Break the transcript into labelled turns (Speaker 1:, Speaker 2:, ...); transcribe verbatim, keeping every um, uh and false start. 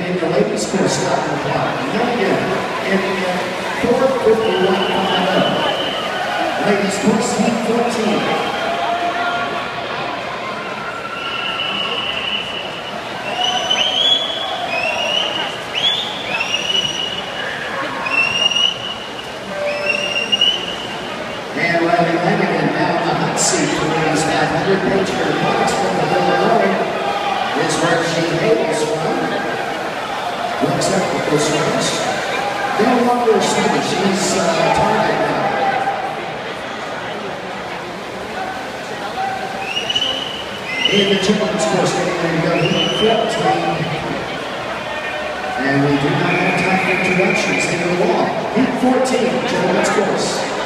Speaker 1: in the ladies' course starting clock. Milligan in four fifty-one fifty. Ladies' course, heat fourteen. And Riley Lanigan now in the hot seat for ladies five hundred. Paige Fox from the Illinois is where she hails from. Looks up with those swings. No longer a swing, she's uh, target now. In the children's course, getting ready to go heat fourteen. And we do not have time for introductions. Into the wall. Heat fourteen, children's course.